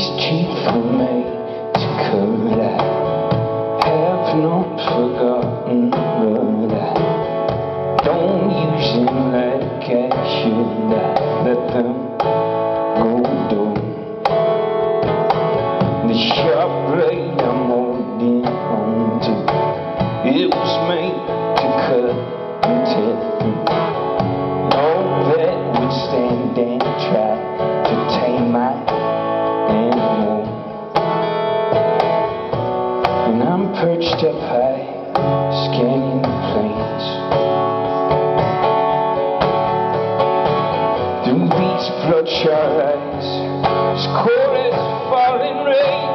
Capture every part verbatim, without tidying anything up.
These teeth were made to cut. I have not forgotten, but I don't use them like I should. I let them go dull. The sharp blade I'm holding on to, it was made to cut and tear. All that would stand and try to tame my animal. And I'm perched up high, scanning the plains. Through these bloodshot eyes, as cold as falling rain.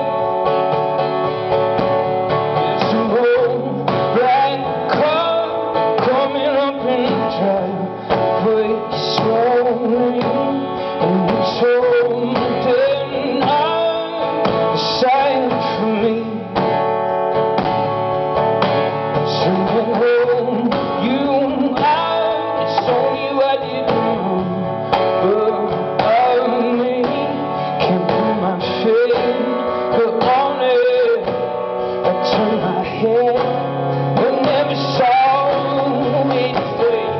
There's an old black car coming up in the driveway slowly, and it's home then I'm aside for me. So at home you are, it's only what you do, but I me can't put my feet on it. I turn my head but never saw anything.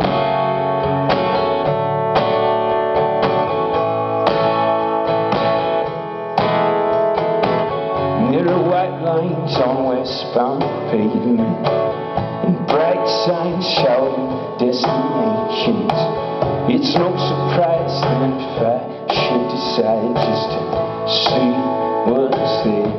There are white lines on westbound pavement and bright signs shouting destinations. It's no surprise then if I should decide just to see what's there.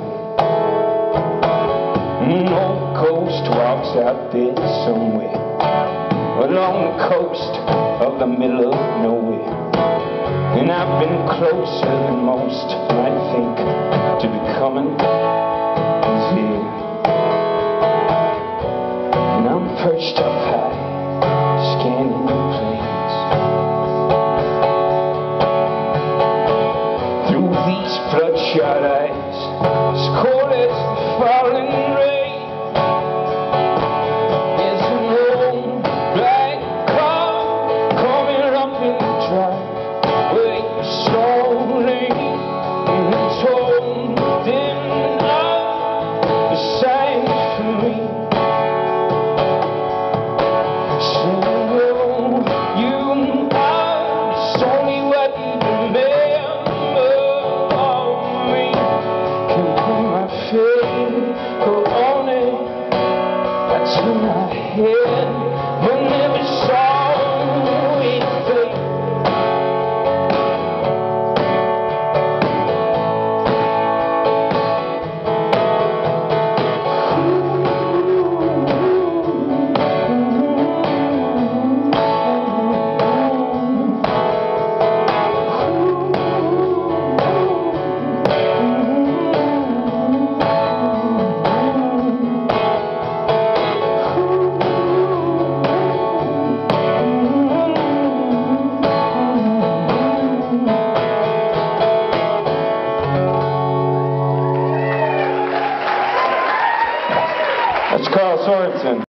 An old ghost walks out there somewhere along the coast of the middle of nowhere. And I've been closer than most might think to becoming his ear. And I'm perched up high, scanning the plains. Through these bloodshot eyes, as cold as the falling rain. There's an old black car coming up in the driveway slowly, and it's home then I'm aside for me. So you are, it's only what you remember of me. Can put my feet on it. I turn my head but never saw anything. That's Carl Sorensen.